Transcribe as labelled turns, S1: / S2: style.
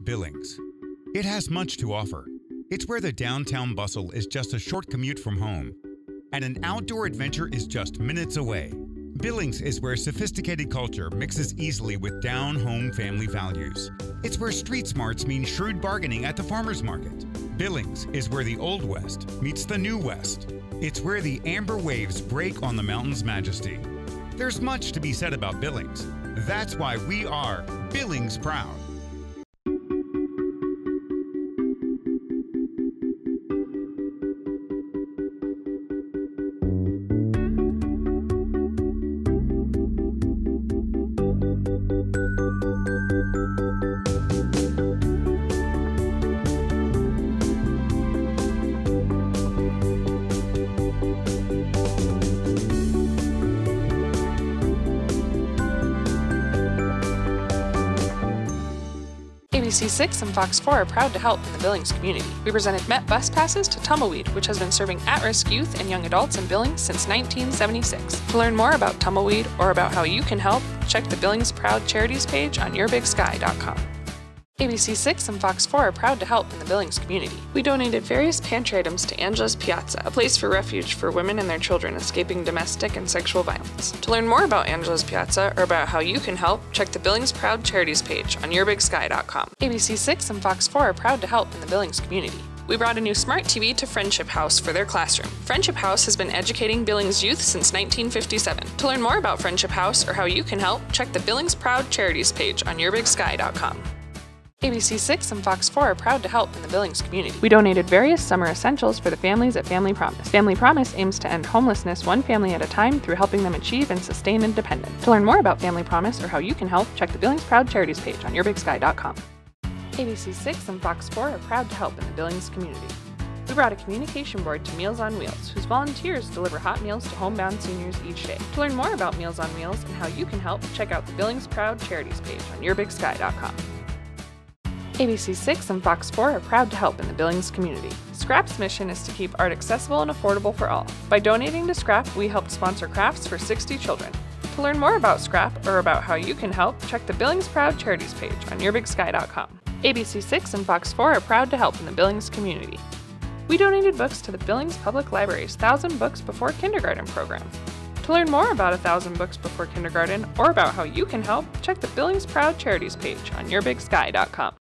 S1: Billings. It has much to offer. It's where the downtown bustle is just a short commute from home, and an outdoor adventure is just minutes away. Billings is where sophisticated culture mixes easily with down-home family values. It's where street smarts mean shrewd bargaining at the farmer's market. Billings is where the Old West meets the New West. It's where the amber waves break on the mountain's majesty. There's much to be said about Billings. That's why we are Billings proud.
S2: ABC6 and Fox 4 are proud to help in the Billings community. We presented Met Bus Passes to Tumbleweed, which has been serving at-risk youth and young adults in Billings since 1976. To learn more about Tumbleweed or about how you can help, check the Billings Proud Charities page on YourBigSky.com. ABC6 and Fox 4 are proud to help in the Billings community. We donated various pantry items to Angela's Piazza, a place for refuge for women and their children escaping domestic and sexual violence. To learn more about Angela's Piazza or about how you can help, check the Billings Proud Charities page on YourBigSky.com. ABC6 and Fox 4 are proud to help in the Billings community. We brought a new smart TV to Friendship House for their classroom. Friendship House has been educating Billings youth since 1957. To learn more about Friendship House or how you can help, check the Billings Proud Charities page on YourBigSky.com. ABC6 and Fox 4 are proud to help in the Billings community. We donated various summer essentials for the families at Family Promise. Family Promise aims to end homelessness one family at a time through helping them achieve and sustain independence. To learn more about Family Promise or how you can help, check the Billings Proud Charities page on YourBigSky.com. ABC6 and Fox 4 are proud to help in the Billings community. We brought a communication board to Meals on Wheels, whose volunteers deliver hot meals to homebound seniors each day. To learn more about Meals on Wheels and how you can help, check out the Billings Proud Charities page on YourBigSky.com. ABC6 and Fox 4 are proud to help in the Billings community. Scrap's mission is to keep art accessible and affordable for all. By donating to Scrap, we helped sponsor crafts for 60 children. To learn more about Scrap or about how you can help, check the Billings Proud Charities page on YourBigSky.com. ABC6 and Fox 4 are proud to help in the Billings community. We donated books to the Billings Public Library's 1,000 Books Before Kindergarten program. To learn more about 1,000 Books Before Kindergarten or about how you can help, check the Billings Proud Charities page on YourBigSky.com.